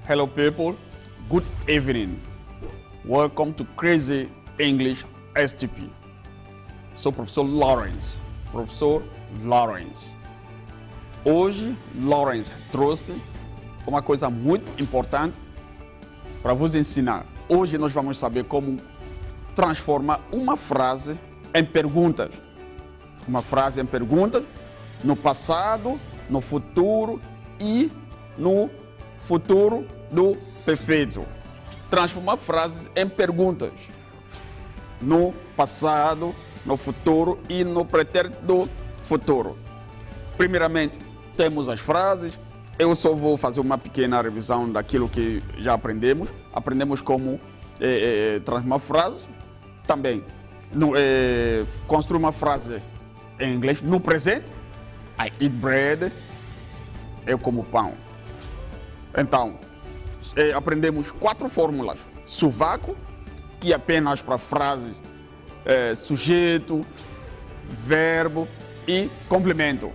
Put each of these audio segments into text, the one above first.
Hello people, good evening. Welcome to Crazy English STP. Sou o professor Lawrence. Hoje, Lawrence trouxe uma coisa muito importante para vos ensinar. Hoje nós vamos saber como transformar uma frase em perguntas. Uma frase em perguntas no passado, no futuro e no futuro do perfeito. Transformar frases em perguntas no passado, no futuro e no pretérito do futuro. Primeiramente, temos as frases. Eu só vou fazer uma pequena revisão daquilo que já aprendemos. Aprendemos como transformar frases. Também construir uma frase em inglês no presente. I eat bread. Eu como pão. Então, aprendemos 4 fórmulas. Sovaco, que é apenas para frases sujeito, verbo e complemento.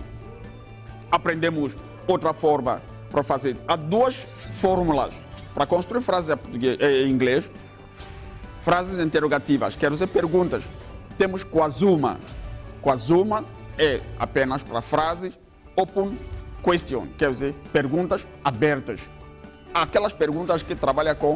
Aprendemos outra forma para fazer. Há 2 fórmulas para construir frases em inglês. Frases interrogativas, quer dizer perguntas. Temos quasuma. Quasuma é apenas para frases open question, quer dizer perguntas abertas. Aquelas perguntas que trabalham com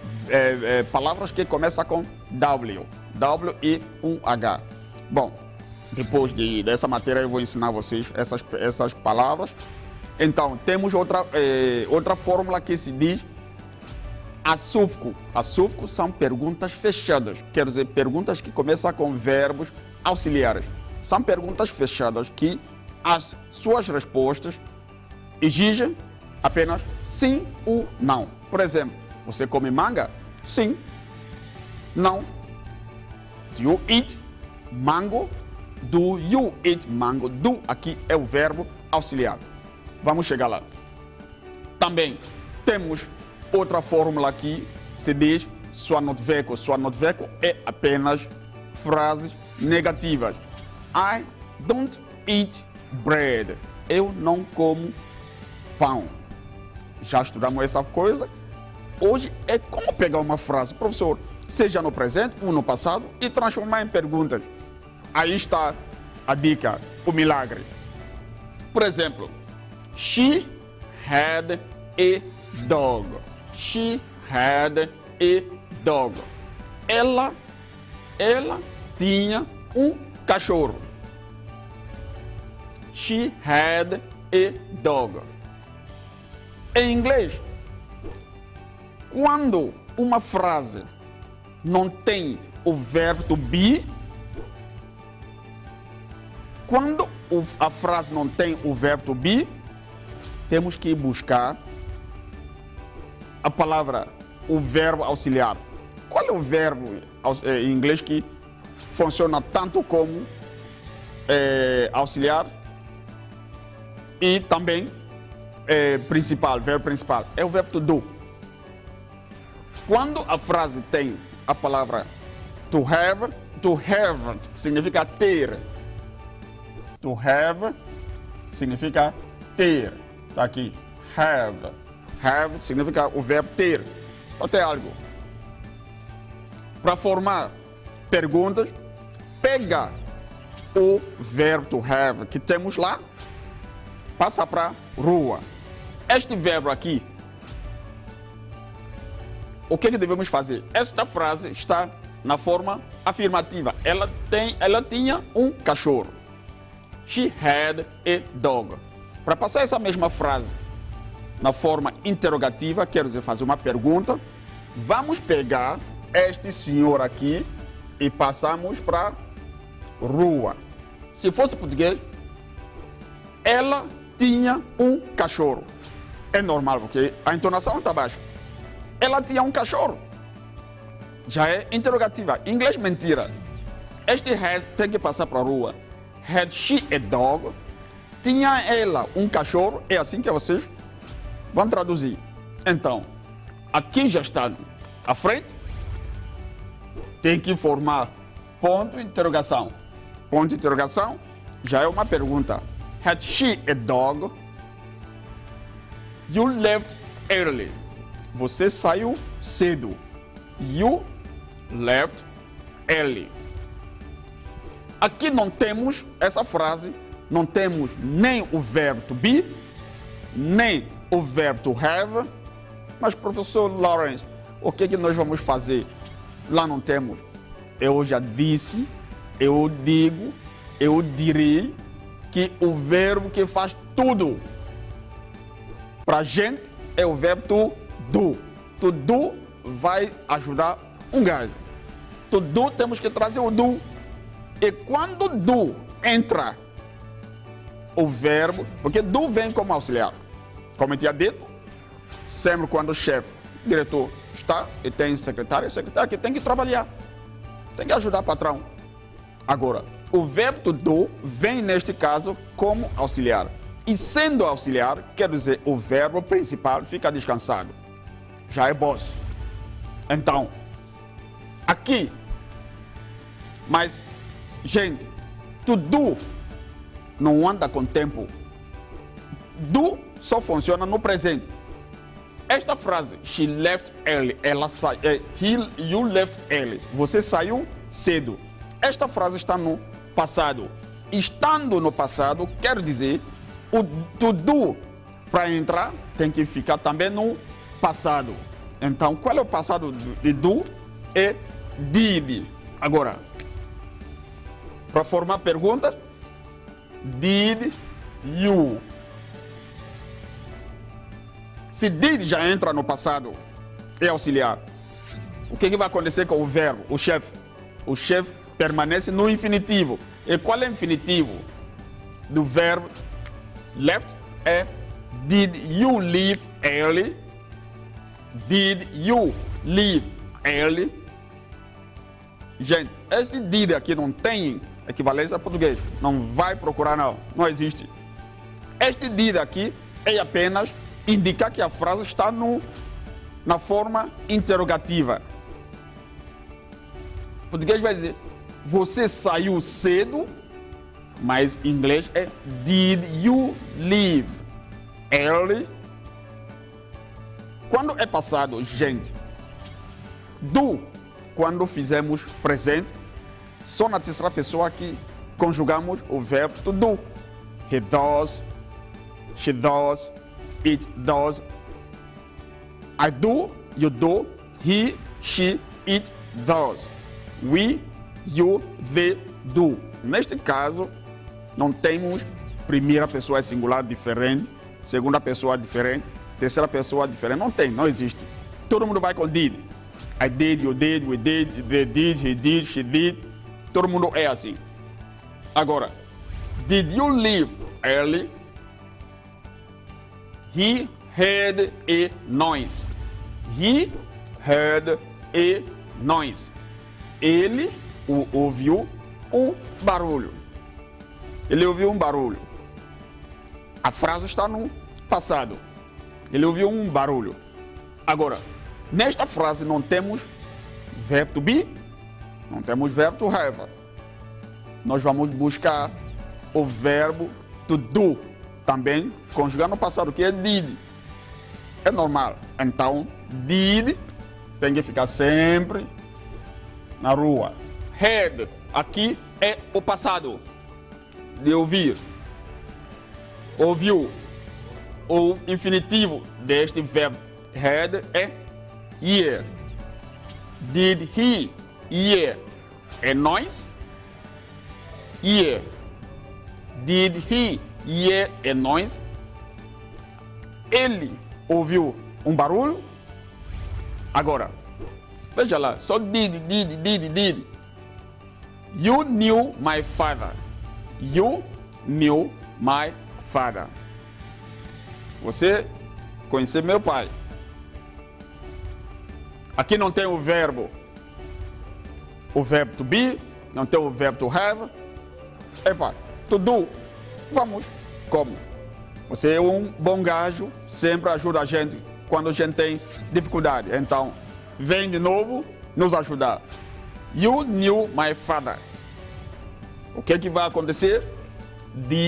palavras que começam com W e um H. Bom, depois dessa matéria eu vou ensinar vocês essas palavras. Então, temos outra fórmula que se diz assúfico. Assúfico são perguntas fechadas, quer dizer, perguntas que começam com verbos auxiliares. São perguntas fechadas que as suas respostas exigem apenas sim ou não. Por exemplo, você come manga? Sim. Não. Do you eat mango? Do you eat mango? Do aqui é o verbo auxiliar. Vamos chegar lá. Também temos outra fórmula aqui, se diz sua not veco. Sua not veco é apenas frases negativas. I don't eat bread. Eu não como pão. Já estudamos essa coisa. Hoje é como pegar uma frase, professor, seja no presente ou no passado, e transformar em perguntas. Aí está a dica, o milagre. Por exemplo, she had a dog. She had a dog. Ela tinha um cachorro. She had a dog. Em inglês, quando uma frase não tem o verbo to be, quando a frase não tem o verbo to be, temos que buscar a palavra, o verbo auxiliar. Qual é o verbo em inglês que funciona tanto como auxiliar e também principal, verbo principal? É o verbo to do. Quando a frase tem a palavra to have significa ter. To have significa ter. Está aqui. Have. Have significa o verbo ter. Ou ter algo. Para formar perguntas, pega o verbo to have que temos lá, passa para rua. Este verbo aqui, o que devemos fazer? Esta frase está na forma afirmativa. Ela tinha um cachorro. She had a dog. Para passar essa mesma frase na forma interrogativa, quer dizer, fazer uma pergunta, vamos pegar este senhor aqui e passamos para rua. Se fosse português, ela tinha um cachorro. É normal, porque a entonação está baixa. Ela tinha um cachorro. Já é interrogativa. Em inglês, mentira. Este had tem que passar para a rua. Had she a dog? Tinha ela um cachorro? É assim que vocês vão traduzir. Então, aqui já está à frente. Tem que formar ponto de interrogação. Ponto de interrogação já é uma pergunta. Had she a dog? You left early. Você saiu cedo. You left early. Aqui não temos essa frase, não temos nem o verbo to be, nem o verbo to have. Mas, professor Lawrence, o que nós vamos fazer? Lá não temos. Eu já disse, eu digo, eu direi que o verbo que faz tudo para a gente é o verbo to do. To do vai ajudar um gajo. To do temos que trazer o do. E quando do entra o verbo, porque do vem como auxiliar. Como eu tinha dito, sempre quando o chefe, o diretor está e tem secretário que tem que trabalhar. Tem que ajudar o patrão. Agora, o verbo to do vem neste caso como auxiliar. E sendo auxiliar, quer dizer, o verbo principal fica descansado. Já é boss. Então, aqui, mas, gente, to do não anda com tempo. Do só funciona no presente. Esta frase, she left early, you left early, você saiu cedo. Esta frase está no passado. Estando no passado, quer dizer, o to do para entrar tem que ficar também no passado. Então, qual é o passado de do? É did. Agora, para formar perguntas, did you? Se did já entra no passado, é auxiliar. O que vai acontecer com o verbo, o chefe? O chefe permanece no infinitivo. E qual é o infinitivo do verbo left? É did you leave early? Did you leave early? Gente, esse did aqui não tem equivalência a português. Não vai procurar, não. Não existe. Este did aqui é apenas indicar que a frase está na forma interrogativa. O português vai dizer, você saiu cedo, mas em inglês é did you leave early? Quando é passado, gente, do, quando fizemos presente, só na terceira pessoa que conjugamos o verbo to do. He does, she does, it does. I do, you do, he, she, it does. We, you, they do. Neste caso, não temos primeira pessoa singular diferente, segunda pessoa diferente, terceira pessoa diferente. Não tem, não existe. Todo mundo vai com did. I did, you did, we did, they did, he did, she did. Todo mundo é assim. Agora, did you leave early? He heard a noise. He heard a noise. Ele ouviu um barulho. Ele ouviu um barulho. A frase está no passado. Ele ouviu um barulho. Agora, nesta frase não temos verbo to be, não temos verbo to have. Nós vamos buscar o verbo to do, também conjugar no passado, que é did. É normal. Então, did tem que ficar sempre na rua. Heard, aqui é o passado de ouvir. Ouviu. O infinitivo deste verbo heard é hear. Did he hear a noise? Hear. Did he hear a noise? Ele ouviu um barulho? Agora, veja lá, só did. You knew my father. You knew my father. Você conheceu meu pai. Aqui não tem o verbo to be, não tem o verbo to have. Epa, to do. Vamos. Como? Você é um bom gajo, sempre ajuda a gente quando a gente tem dificuldade. Então, vem de novo nos ajudar. You knew my father. O que vai acontecer?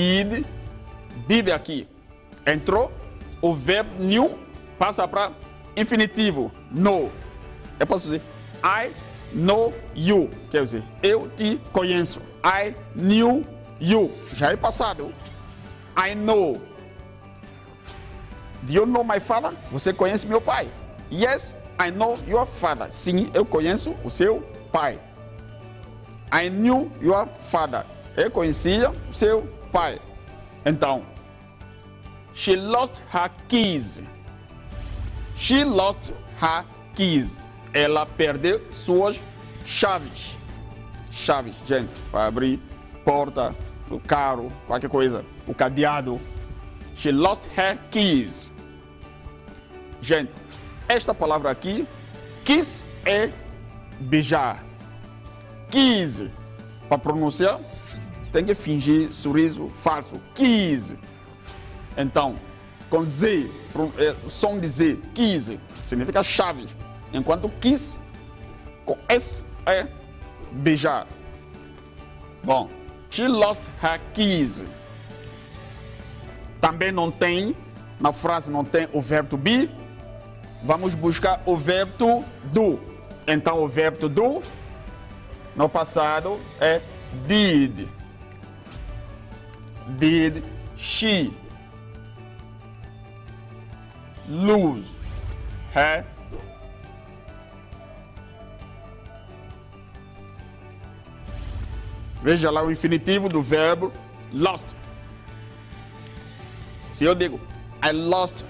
Did aqui. Entrou, o verbo knew passa para infinitivo, know. Eu posso dizer, I know you. Quer dizer, eu te conheço. I knew you. Já é passado. I know. Do you know my father? Você conhece meu pai? Yes, I know your father. Sim, eu conheço o seu pai. I knew your father. Eu conhecia o seu pai. Então, she lost her keys. She lost her keys. Ela perdeu suas chaves. Chaves, gente, para abrir porta, o carro, qualquer coisa. O cadeado. She lost her keys. Gente, esta palavra aqui, kiss é beijar. Kiss, para pronunciar, tem que fingir sorriso falso. Kiss. Então, com Z, som de Z, kiss, significa chave. Enquanto kiss, com S, é beijar. Bom, she lost her keys. Também não tem, na frase não tem o verbo to be. Vamos buscar o verbo to do. Então o verbo to do, no passado, é did. Did she lose her Veja lá o infinitivo do verbo lost. Se eu digo, I lost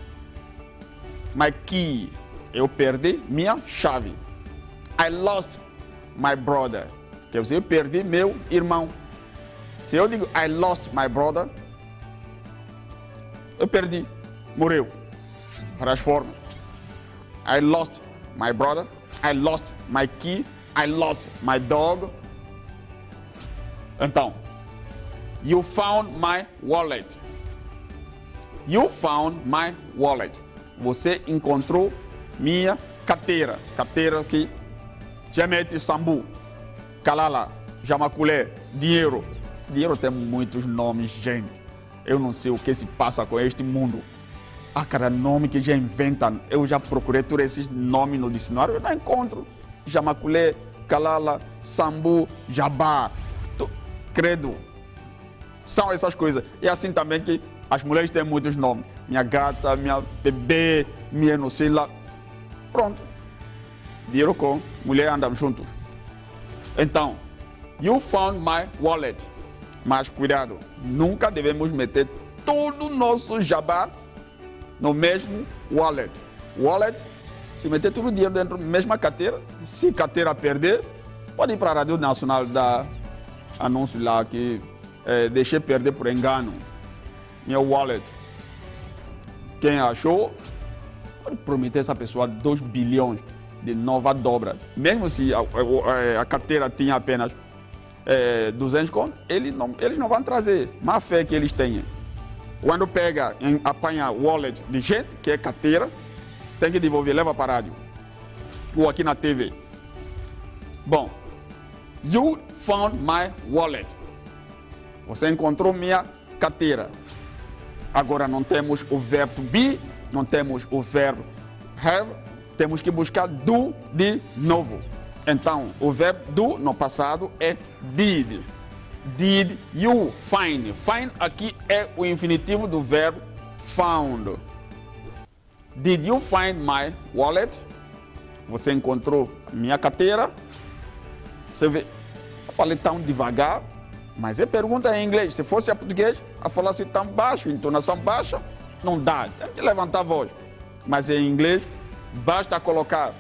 my key, eu perdi minha chave. I lost my brother, quer dizer, eu perdi meu irmão. Se eu digo, I lost my brother, eu perdi, morreu. Transforma. I lost my brother, I lost my key, I lost my dog. Então, you found my wallet. You found my wallet. Você encontrou minha carteira. Carteira que Jamete Sambu, Kalala, Jamaculé, dinheiro. Dinheiro tem muitos nomes, gente. Eu não sei o que se passa com este mundo. Há cada nome que já inventam. Eu já procurei todos esses nomes no dicionário, eu não encontro. Jamaculé, Kalala, Sambu, Jabá. Credo. São essas coisas. E assim também que as mulheres têm muitos nomes. Minha gata, minha bebê, minha não sei lá. Pronto. Dinheiro com mulher andam juntos. Então, you found my wallet. Mas cuidado, nunca devemos meter todo o nosso jabá no mesmo wallet. Wallet, se meter todo o dinheiro dentro da mesma carteira, se a carteira perder, pode ir para a Rádio Nacional dar anúncio lá que deixei perder por engano meu wallet. Quem achou, pode prometer essa pessoa 2 bilhões de nova dobra. Mesmo se a carteira tinha apenas 200 contos, eles não vão trazer. Má fé que eles tenham. Quando pega, apanha wallet de gente, que é carteira, tem que devolver, leva para a rádio. Ou aqui na TV. Bom, you found my wallet. Você encontrou minha carteira. Agora não temos o verbo to be, não temos o verbo have, temos que buscar do de novo. Então, o verbo do no passado é did. Did you find? Find aqui é o infinitivo do verbo found. Did you find my wallet? Você encontrou minha carteira? Você vê, eu falei tão devagar, mas é pergunta em inglês. Se fosse em português, a falar assim tão baixo, entonação baixa, não dá. Tem que levantar a voz. Mas em inglês, basta colocar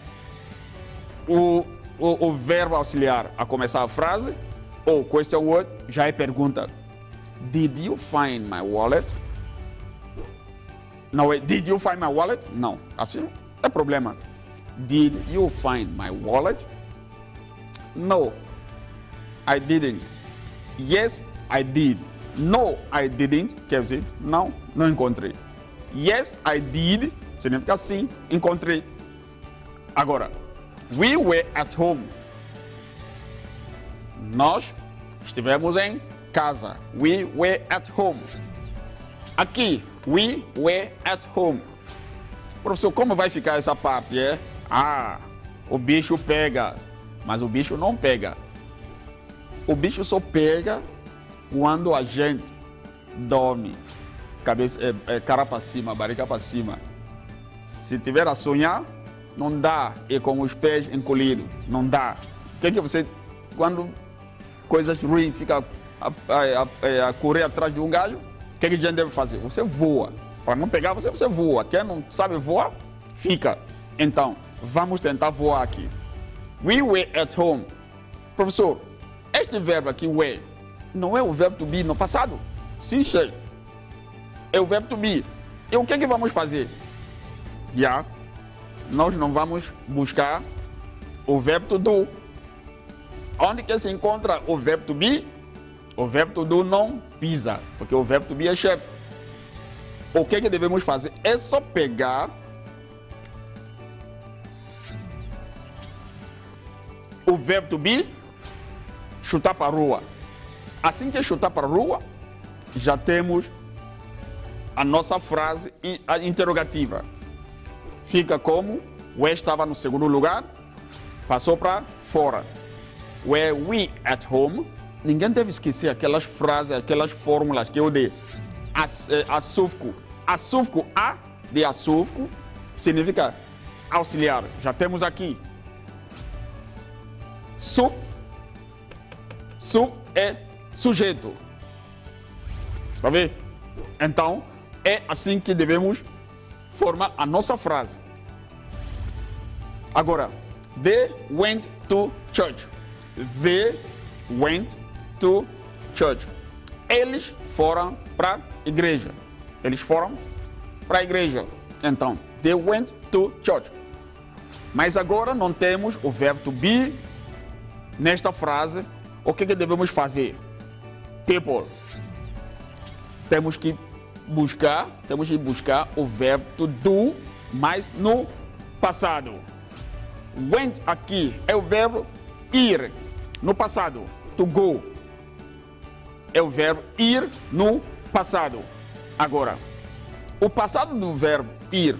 o verbo auxiliar a começar a frase, ou question word, já é pergunta. Did you find my wallet? Não é, did you find my wallet? Não, assim não é problema. Did you find my wallet? No, I didn't. Yes, I did. No, I didn't. Quer dizer, não encontrei. Yes, I did. Significa sim, encontrei. Agora, we were at home. Nós estivemos em casa. We were at home. Aqui, we were at home. Professor, como vai ficar essa parte? O bicho pega, mas o bicho não pega. O bicho só pega quando a gente dorme, cabeça, cara para cima, barriga para cima. Se tiver a sonhar, não dá, e com os pés encolhidos, não dá. O que você, quando coisas ruins, fica a correr atrás de um gajo, o que a gente deve fazer? Você voa. Para não pegar você, você voa. Quem não sabe voar, fica. Então, vamos tentar voar aqui. We were at home. Professor, este verbo aqui, were, não é o verbo to be no passado? Sim, chefe. É o verbo to be. E o que vamos fazer? Nós não vamos buscar o verbo to do. Onde que se encontra o verbo to be? O verbo to do não pisa, porque o verbo to be é chefe. O que devemos fazer? É só pegar o verbo to be, chutar para a rua. Assim que chutar para a rua, já temos a nossa frase interrogativa. Fica como: where estava no segundo lugar, passou para fora. Were we at home? Ninguém deve esquecer aquelas frases, aquelas fórmulas que eu dei. Assúfico. Assúfico a de assúfico significa auxiliar. Já temos aqui. Suf é sujeito. Está vendo? Então, é assim que devemos formar a nossa frase. Agora, they went to church. They went to church. Eles foram para a igreja. Eles foram para a igreja. Então, they went to church. Mas agora não temos o verbo to be nesta frase. O que devemos fazer? People. Temos que buscar o verbo to do, mas no passado. Went aqui é o verbo ir no passado. To go é o verbo ir no passado. Agora, o passado do verbo ir,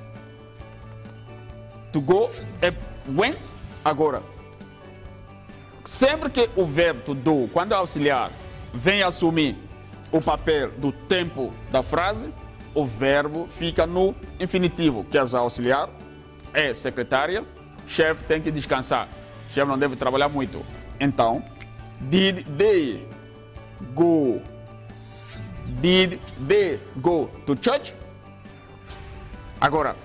to go, é went. Agora, sempre que o verbo to do, quando é auxiliar, vem assumir o papel do tempo da frase, o verbo fica no infinitivo. Quer usar auxiliar? É secretária, chefe tem que descansar. Chefe não deve trabalhar muito. Então, did they go? Did they go to church? Agora,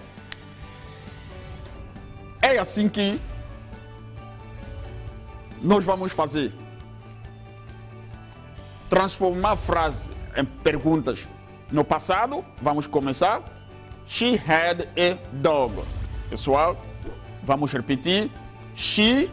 é assim que nós vamos fazer. Transformar a frase em perguntas. No passado, vamos começar. She had a dog. Pessoal, vamos repetir. She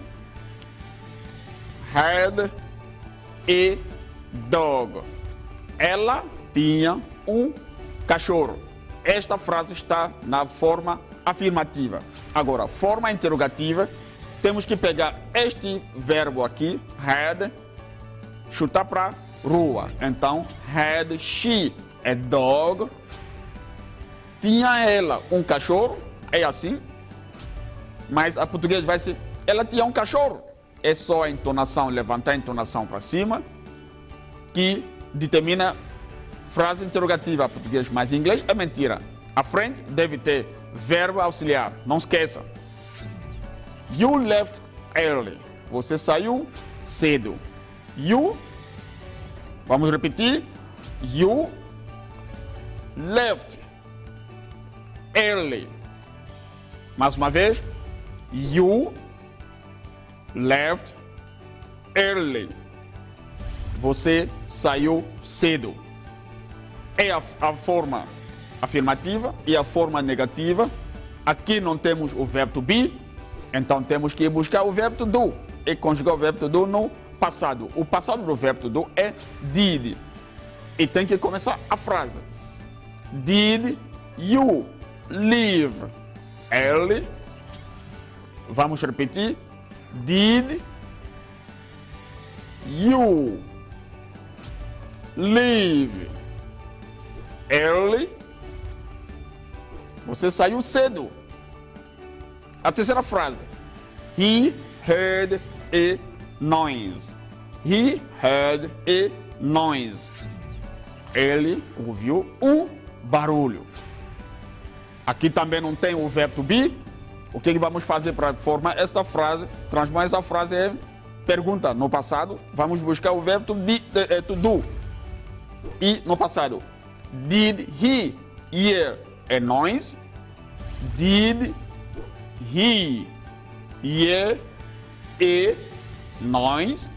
had a dog. Ela tinha um cachorro. Esta frase está na forma afirmativa. Agora, forma interrogativa, temos que pegar este verbo aqui, had, chutar para rua. Então, had she a dog? Tinha ela um cachorro? É assim? Mas a português vai ser, ela tinha um cachorro. É só a entonação, levantar a entonação para cima, que determina frase interrogativa português, mas em inglês é mentira. A frente deve ter verbo auxiliar, não esqueça. You left early. Você saiu cedo. You, vamos repetir. You left early. Mais uma vez. You left early. Você saiu cedo. É a forma afirmativa e a forma negativa. Aqui não temos o verbo to be, então temos que buscar o verbo to do e conjugar o verbo to do no passado. O passado do verbo to do é did. E tem que começar a frase. Did you leave early? Vamos repetir. Did you leave early? Você saiu cedo. A terceira frase. He heard a noise. He heard a noise. Ele ouviu um barulho. Aqui também não tem o verbo to be. O que vamos fazer para formar esta frase? Transformar essa frase em pergunta. No passado, vamos buscar o verbo to do. E no passado, did he hear a noise? Did he hear a noise?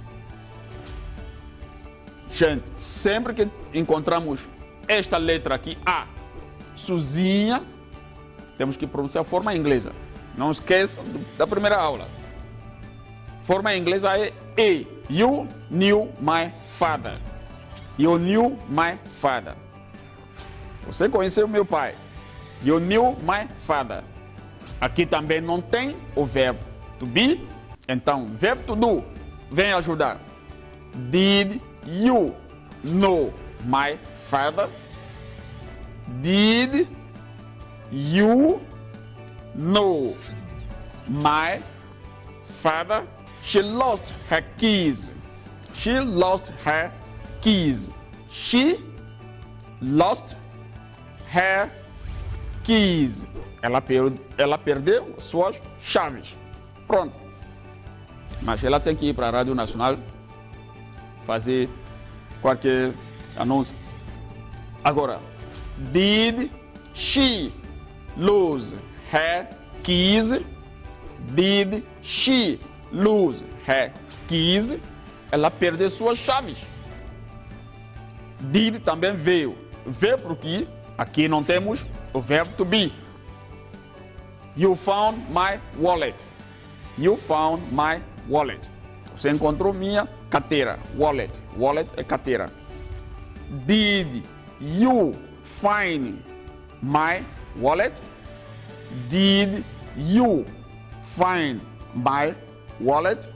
Gente, sempre que encontramos esta letra aqui, A, sozinha, temos que pronunciar a forma inglesa. Não esqueça da primeira aula. Forma inglesa é E. You knew my father. You knew my father. Você conheceu meu pai. You knew my father. Aqui também não tem o verbo to be. Então, verbo to do vem ajudar. Did you know my father? Did you know my father? She lost her keys. She lost her keys. She lost her keys. Ela perdeu suas chaves. Pronto. Mas ela tem que ir para a Rádio Nacional fazer qualquer anúncio. Agora, did she lose her keys? Did she lose her keys? Ela perdeu suas chaves. Did também veio. Veio porque aqui não temos o verbo to be. You found my wallet. You found my wallet. Você encontrou minha carteira. Wallet. Wallet é carteira. Did you find my wallet? Did you find my wallet?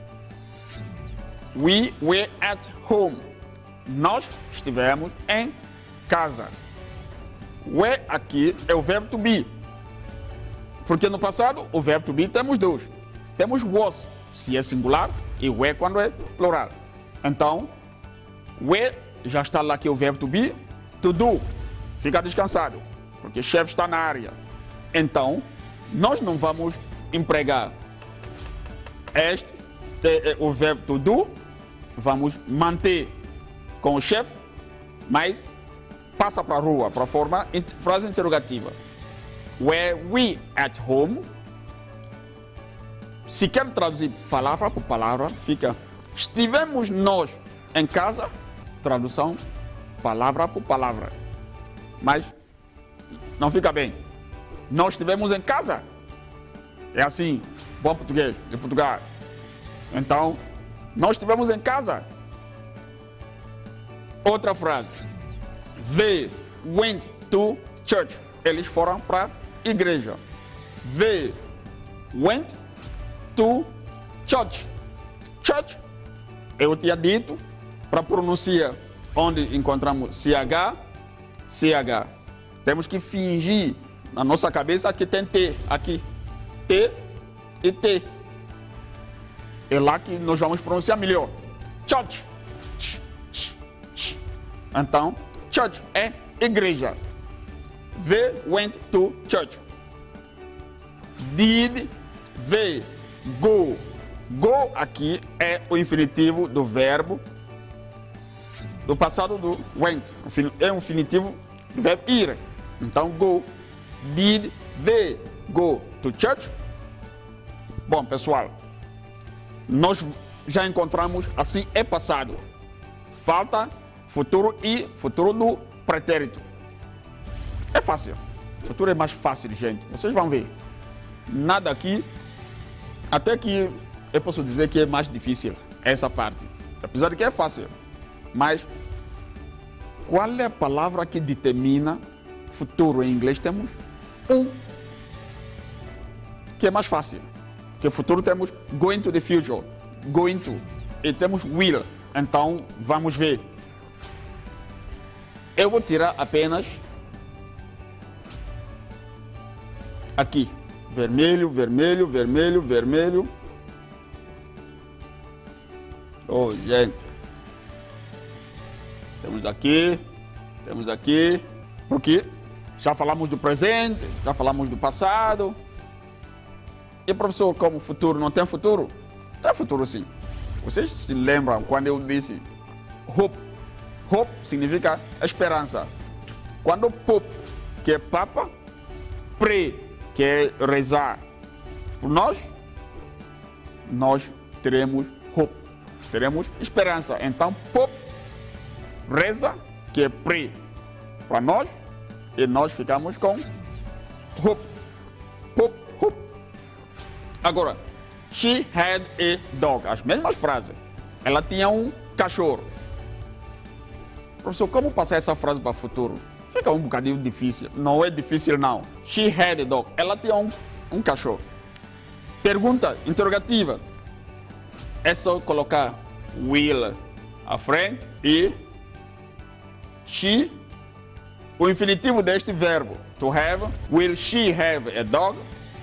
We were at home. Nós estivemos em casa. Were aqui é o verbo to be. Porque no passado, o verbo to be temos dois. Temos was, se é singular, e were quando é plural. Então, were já está lá aqui o verbo to be. To do, fica descansado, porque o chefe está na área. Então, nós não vamos empregar o verbo to do, vamos manter com o chefe, mas passa para a rua, para formar frase interrogativa. Were we at home? Se quer traduzir palavra por palavra, fica estivemos nós em casa, tradução palavra por palavra. Mas não fica bem. Nós estivemos em casa. É assim, bom português, de Portugal. Então, nós estivemos em casa. Outra frase. They went to church. Eles foram para a igreja. They went to church. Church, eu tinha dito, para pronunciar onde encontramos CH, CH. Temos que fingir na nossa cabeça que tem T aqui. T e T. É lá que nós vamos pronunciar melhor. Church. Então, church é igreja. They went to church. Did they go? Go aqui é o infinitivo do verbo do passado do went. É o infinitivo do verbo ir. Então, go. Did they go to church? Bom, pessoal, nós já encontramos assim é passado. Falta futuro e futuro do pretérito. É fácil. O futuro é mais fácil, gente. Vocês vão ver. Nada aqui, até que eu posso dizer que é mais difícil essa parte. Apesar de que é fácil. Mas qual é a palavra que determina futuro em inglês? Temos um, que é mais fácil. Porque futuro temos going to the future, going to, e temos will. Então, vamos ver. Eu vou tirar apenas aqui. Vermelho, vermelho, vermelho, vermelho. Oh, gente. Temos aqui. Porque já falamos do presente, já falamos do passado. E professor, como futuro não tem futuro? Tem futuro sim. Vocês se lembram quando eu disse hope? Hope significa esperança. Quando pope, que é papa, pray, que é rezar por nós teremos hope, teremos esperança. Então pope reza, que é pray para nós, e nós ficamos com hope. Hope. Agora, she had a dog. As mesmas frases. Ela tinha um cachorro. Professor, como passar essa frase para o futuro? Fica um bocadinho difícil. Não é difícil, não. She had a dog. Ela tinha um cachorro. Pergunta interrogativa. É só colocar will à frente e she, o infinitivo deste verbo, to have. Will she have a dog?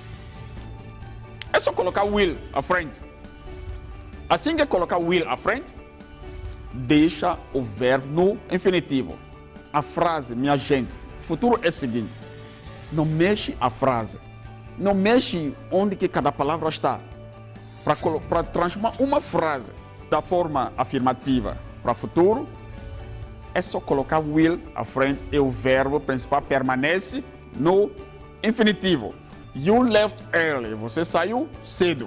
É só colocar will à frente. Assim que colocar will à frente, deixa o verbo no infinitivo. A frase, minha gente, futuro é o seguinte: não mexe a frase, não mexe onde que cada palavra está. Para transformar uma frase da forma afirmativa para futuro, é só colocar will à frente e o verbo principal permanece no infinitivo. You left early. Você saiu cedo.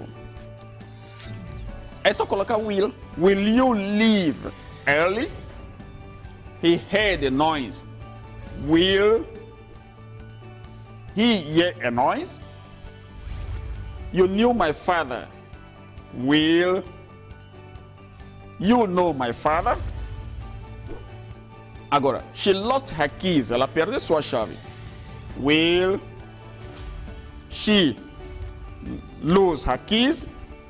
É só colocar will. Will you leave early? He had a noise. Will he hear a noise? You knew my father. Will you know my father? Agora, she lost her keys. Ela perdeu sua chave. Will she lose her keys?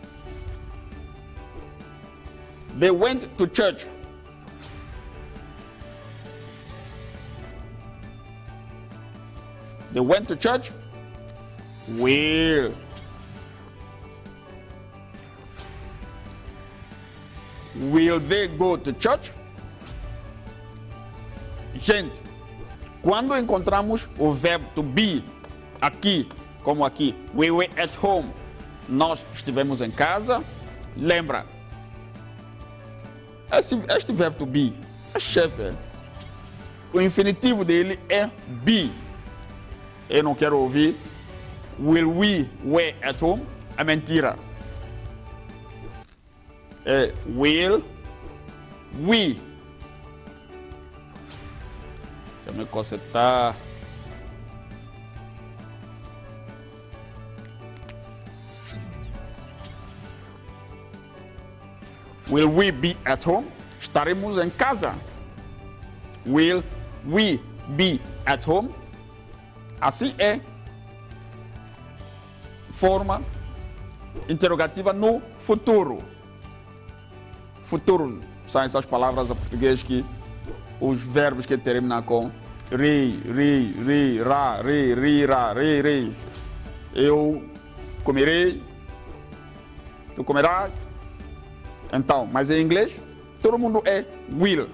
They went to church. They went to church. Will they go to church? Gente, quando encontramos o verbo to be aqui, como aqui, we were at home, nós estivemos em casa, lembra? Este verbo to be é chefe. O infinitivo dele é be. Eu não quero ouvir will we were at home. É mentira. É will we. Deixa eu me consertar. Will we be at home? Estaremos em casa. Will we be at home? Assim é forma interrogativa no futuro. Futuro são essas palavras em português que os verbos que terminam com ri, ra, ri, ra, ri. Eu comerei, tu comerás. Então, mas em inglês, todo mundo é will.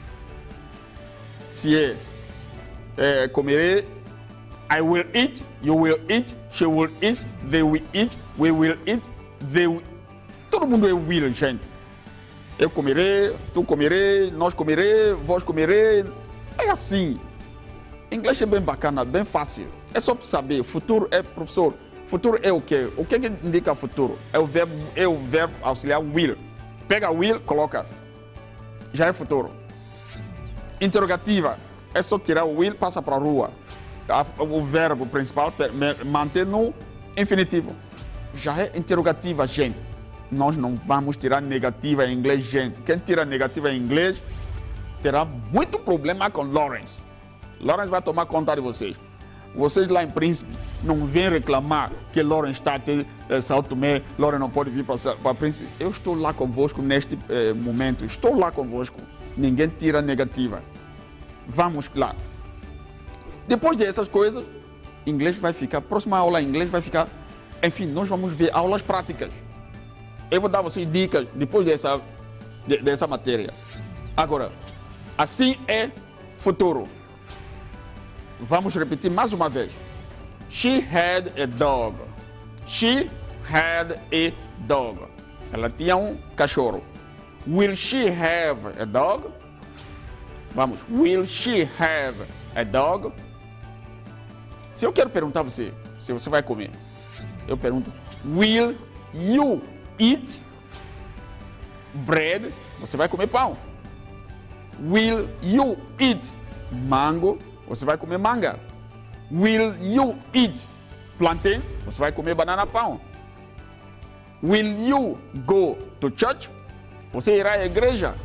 Se é comerei, I will eat, you will eat, she will eat, they will eat, we will eat, they will... Todo mundo é will, gente. Eu comerei, tu comerei, nós comerei, vós comerei. É assim. Inglês é bem bacana, bem fácil. É só para saber. Futuro é, professor, futuro é o quê? O que indica futuro? É o verbo auxiliar will. Pega will, coloca. Já é futuro. Interrogativa. É só tirar o will, passa para a rua. O verbo principal mantém no infinitivo. Já é interrogativa, gente. Nós não vamos tirar negativa em inglês, gente. Quem tira negativa em inglês terá muito problema com Lawrence. Lawrence vai tomar conta de vocês. Vocês lá em Príncipe não vêm reclamar que Lawrence está até São Tomé, Lawrence não pode vir para Príncipe. Eu estou lá convosco neste momento. Estou lá convosco. Ninguém tira negativa. Vamos lá. Depois dessas coisas, inglês vai ficar, próxima aula em inglês vai ficar, enfim, nós vamos ver aulas práticas. Eu vou dar a vocês dicas depois dessa matéria. Agora, assim é futuro. Vamos repetir mais uma vez. She had a dog. She had a dog. Ela tinha um cachorro. Will she have a dog? Vamos. Will she have a dog? Se eu quero perguntar a você, se você vai comer, eu pergunto, will you eat bread? Você vai comer pão. Will you eat mango? Você vai comer manga. Will you eat plantain? Você vai comer banana pão. Will you go to church? Você irá à igreja.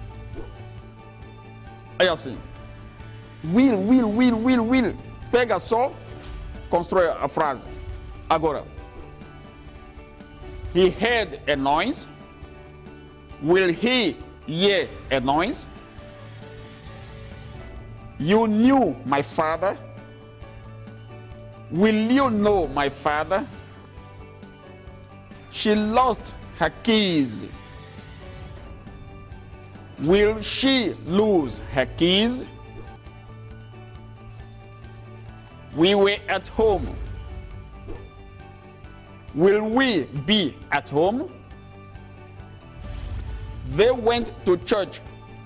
É assim. Will. Pega só, constrói a frase. Agora. He had a noise. Will he hear a noise? You knew my father. Will you know my father? She lost her keys. Will she lose her keys? We were at home. Will we be at home? They went to church.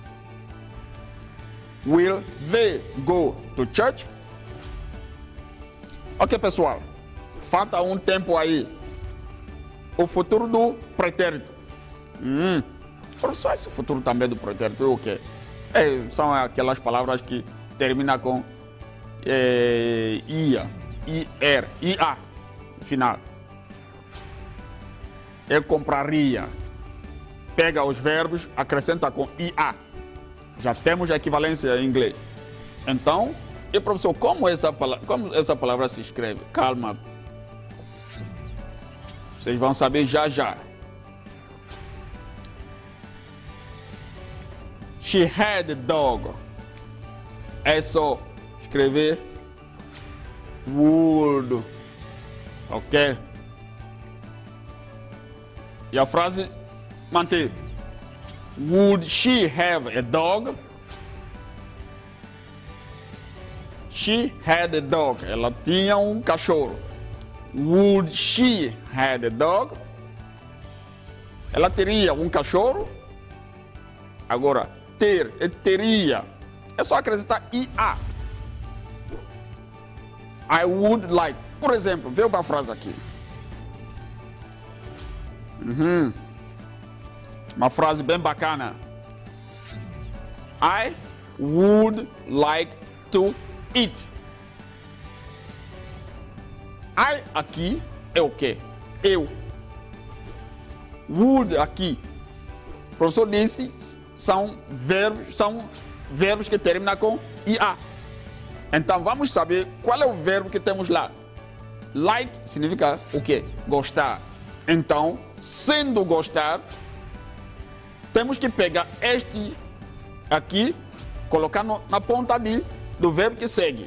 Will they go to church? Ok, pessoal. Falta um tempo aí. O futuro do pretérito. Professor, esse futuro também do pretérito é o quê? São aquelas palavras que terminam com ia, ir, ia, final. Eu compraria. Pega os verbos, acrescenta com ia. Já temos a equivalência em inglês. Então, e professor, como essa palavra se escreve? Calma. Vocês vão saber já. She had a dog. É só escrever would. Ok? E a frase manteve. Would she have a dog? She had a dog. Ela tinha um cachorro. Would she have a dog? Ela teria um cachorro? Agora, teria. É só acrescentar ia. I would like. Por exemplo, veio uma frase aqui. Uma frase bem bacana. I would like to eat. I aqui é o quê? Eu. Would aqui. O professor disse, são verbos que terminam com ia. Então vamos saber qual é o verbo que temos lá. Like significa o quê? Gostar. Então, sendo gostar, temos que pegar este aqui, colocar na ponta do verbo que segue.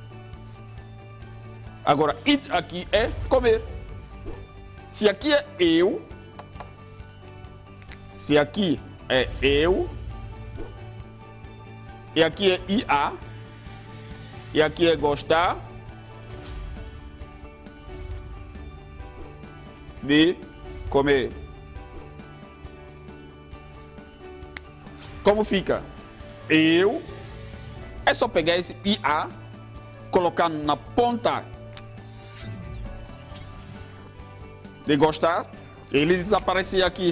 Agora, eat aqui é comer. Se aqui é eu, se aqui é eu, e aqui é ia, e aqui é gostar de comer. Como fica? Eu, é só pegar esse ia, colocar na ponta de gostar, ele desaparecia aqui.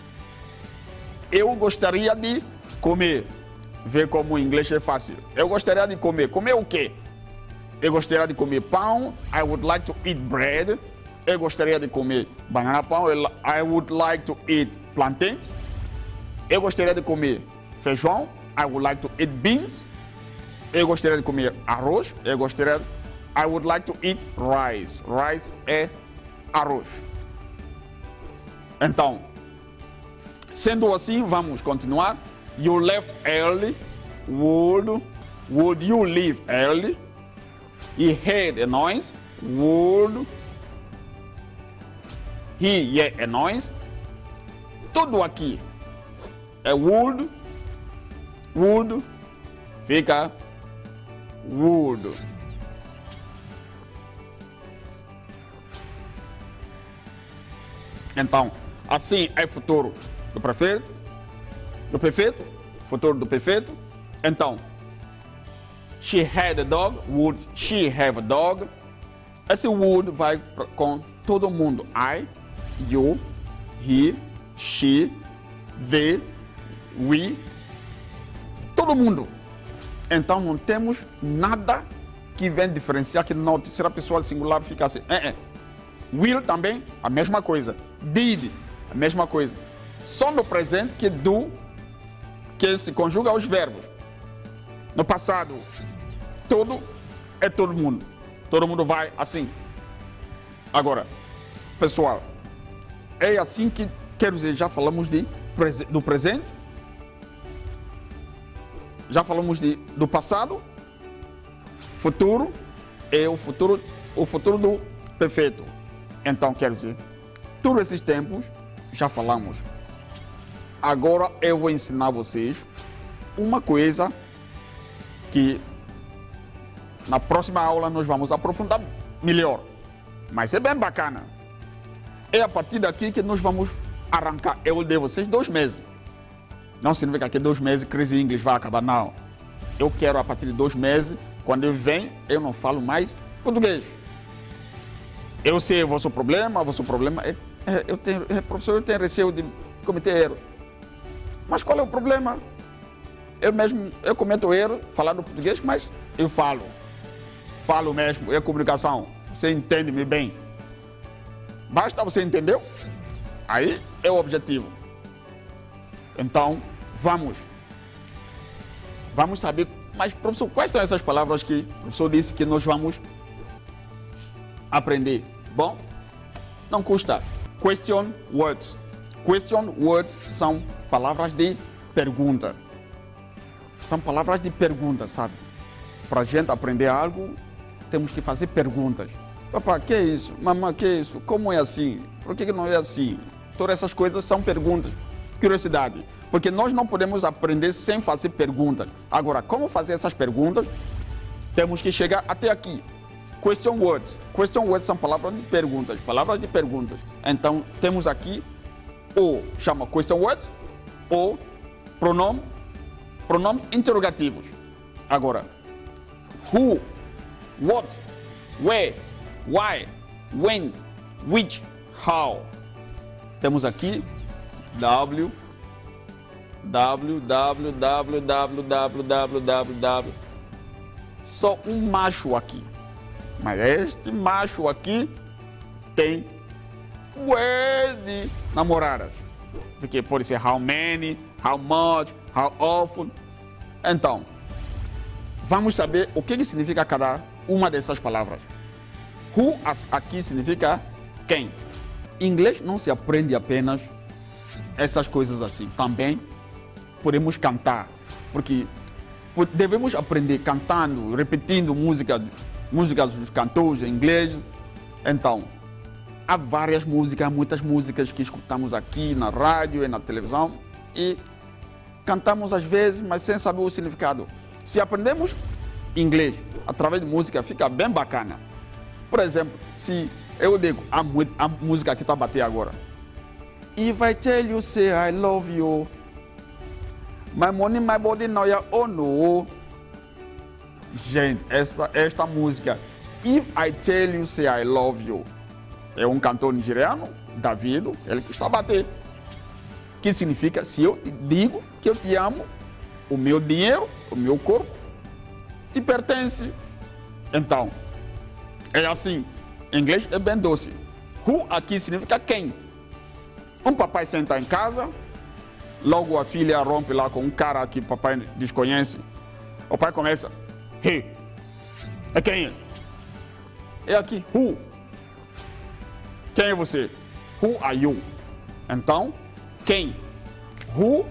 Eu gostaria de comer. Vê como o inglês é fácil. Eu gostaria de comer. Comer o quê? Eu gostaria de comer pão. I would like to eat bread. Eu gostaria de comer banana pão. I would like to eat plantain. Eu gostaria de comer feijão. I would like to eat beans. Eu gostaria de comer arroz. I would like to eat rice. Rice é arroz. Então, sendo assim, vamos continuar. You left early. Would you leave early? E had é nós. Would. He é nós. Tudo aqui é would. Would. Fica would. Então, assim é futuro do perfeito. Do perfeito. Futuro do perfeito. Então, she had a dog. Would she have a dog? Esse would vai com todo mundo. I, you, he, she, they, we. Todo mundo. Então não temos nada que vem diferenciar que na terceira pessoa singular fica assim. Will também, a mesma coisa. Did, a mesma coisa. Só no presente que do, que se conjuga aos verbos. No passado, todo é todo mundo. Todo mundo vai assim. Agora, pessoal, é assim que, quero dizer, já falamos do presente. Já falamos do passado. Futuro é o futuro do perfeito. Então, quero dizer, todos esses tempos já falamos. Agora eu vou ensinar vocês uma coisa que na próxima aula nós vamos aprofundar melhor. Mas é bem bacana. É a partir daqui que nós vamos arrancar. Eu dei vocês 2 meses. Não significa que 2 meses Crazy English vai acabar, não. Eu quero a partir de 2 meses, quando eu venho, eu não falo mais português. Eu sei o vosso problema professor, eu tenho receio de cometer erro. Mas qual é o problema? Eu cometo erro falando português, mas eu falo. Falo mesmo, é comunicação. Você entende-me bem. Basta você entendeu? Aí é o objetivo. Então, vamos saber, mas professor, quais são essas palavras que o professor disse que nós vamos aprender? Bom, não custa. Question words. Question words são palavras de pergunta. São palavras de pergunta, sabe? Para a gente aprender algo, temos que fazer perguntas. Papá, que é isso? Mamãe, que é isso? Como é assim? Por que não é assim? Todas essas coisas são perguntas. Curiosidade. Porque nós não podemos aprender sem fazer perguntas. Agora, como fazer essas perguntas? Temos que chegar até aqui. Question words. Question words são palavras de perguntas. Palavras de perguntas. Então, temos aqui ou chama question words ou pronomes interrogativos. Agora, who, what, where, why, when, which, how. Temos aqui W. Só um macho aqui. Mas este macho aqui tem de namoradas. Porque pode ser how many, how much, how often. Então, vamos saber o que significa cada uma dessas palavras. Who aqui significa quem. Em inglês não se aprende apenas essas coisas assim. Também podemos cantar, porque devemos aprender cantando, repetindo músicas dos cantores em inglês. Então, há várias músicas, muitas músicas que escutamos aqui na rádio e na televisão e cantamos às vezes, mas sem saber o significado. Se aprendemos inglês através de música, fica bem bacana. Por exemplo, se eu digo a música que está a bater agora. If I tell you, say I love you. My money, my body, now you oh no. Gente, esta música, If I tell you, say I love you, é um cantor nigeriano, Davido, ele que está a bater. Que significa, se eu digo que eu te amo, o meu dinheiro, o meu corpo, te pertence. Então, é assim. Em inglês é bem doce. Who aqui significa quem. Um papai senta em casa, logo a filha rompe lá com um cara que o papai desconhece. O pai começa, he. É quem? É aqui, who. Quem é você? Who are you? Então, quem? Who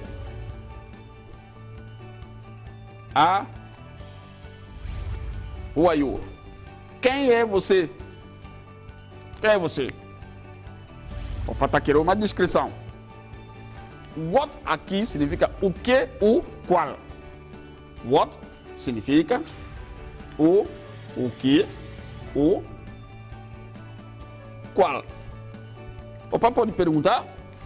are you? Quem é você? Quem é você? O papai está querendo uma descrição. What aqui significa o que, o qual. What significa o que, o qual. O papai pode perguntar: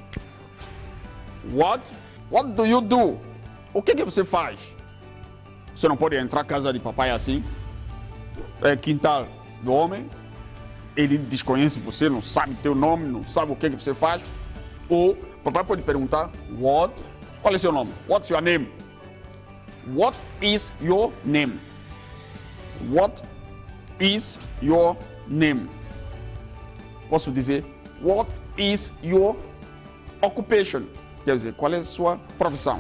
What do you do? O que você faz? Você não pode entrar na casa de papai assim. É quintal do homem. Ele desconhece você, não sabe teu nome, não sabe o que você faz. Ou papai pode perguntar: qual é seu nome? What's your name? What is your name? What is your name? Posso dizer: What is your occupation? Quer dizer, qual é a sua profissão?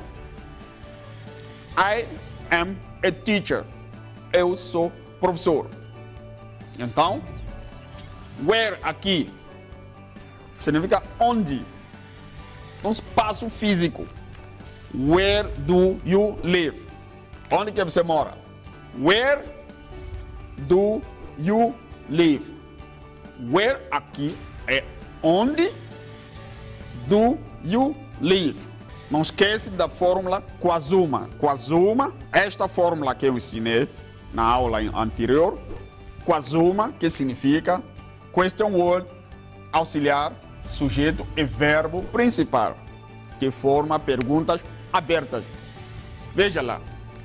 I am a teacher. Eu sou professor. Então, where aqui significa onde. Um espaço físico. Where do you live? Onde que você mora? Where do you live? Where aqui é onde do you live. Não esquece da fórmula Kwazuma. Kwazuma, esta fórmula que eu ensinei na aula anterior. Kwazuma, que significa question word, auxiliar, sujeito e verbo principal, que forma perguntas abertas. Veja lá.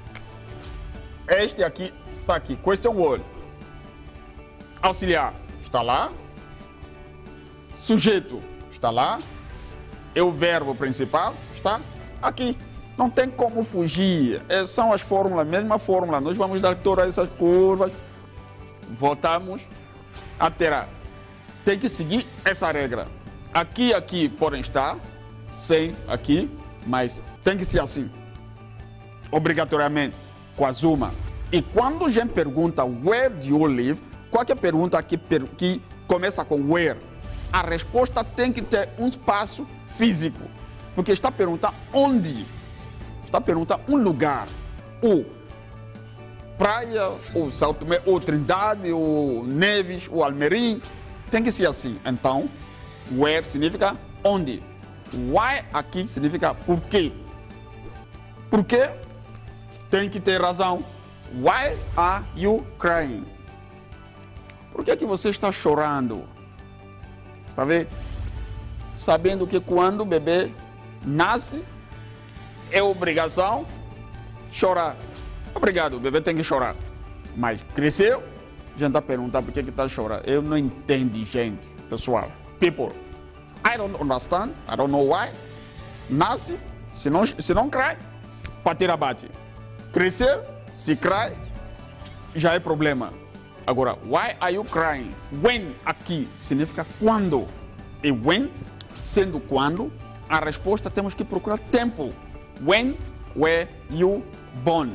Este aqui está aqui, question word. Auxiliar está lá. Sujeito está lá. E o verbo principal está aqui. Não tem como fugir. São as fórmulas, a mesma fórmula. Nós vamos dar todas essas curvas. Voltamos a terá. Tem que seguir essa regra. Aqui podem estar, sem aqui, mas tem que ser assim. Obrigatoriamente, Kwazuma. E quando a gente pergunta where do you live, qualquer pergunta que começa com where, a resposta tem que ter um espaço físico. Porque está perguntando onde. Está perguntando um lugar. Ou praia, ou São Tomé, ou Trindade, ou Neves, ou Almerim. Tem que ser assim. Então, where significa onde. Why aqui significa por quê. Por quê? Tem que ter razão. Why are you crying? Por que você está chorando? Está vendo? Sabendo que quando o bebê nasce, é obrigação chorar. Obrigado, o bebê tem que chorar. Mas cresceu, a gente está perguntando por que está chorando. Eu não entendo, gente, pessoal. People, I don't understand, I don't know why. Nasce, se não cry, patira bate. Cresceu, se cry, já é problema. Agora, why are you crying? When aqui significa quando. E when, sendo quando, a resposta temos que procurar tempo. When were you born?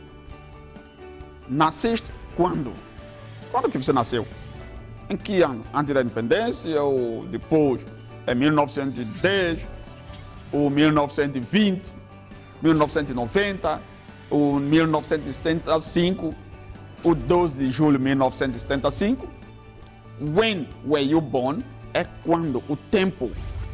Nasceste quando? Quando que você nasceu? Em que ano? Antes da independência ou depois? É 1910, ou 1920, 1990, ou 1975, o 12 de julho de 1975. When were you born? É quando, o tempo.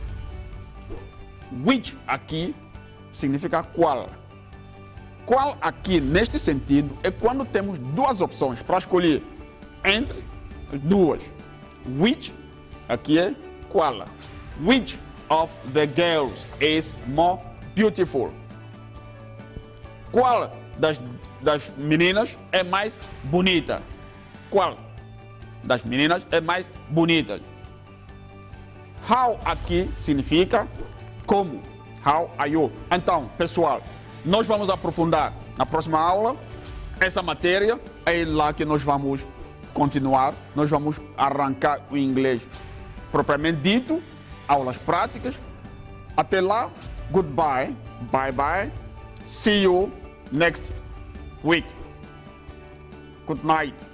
Which aqui significa qual. Qual aqui, neste sentido, é quando temos duas opções para escolher entre duas. Which aqui é qual. Which of the girls is more beautiful? Qual das meninas é mais bonita? Qual das meninas é mais bonita? How aqui significa como. How are you? Então, pessoal, nós vamos aprofundar na próxima aula essa matéria. É lá que nós vamos continuar. Nós vamos arrancar o inglês propriamente dito, aulas práticas. Até lá, goodbye, bye bye. See you next week. Good night.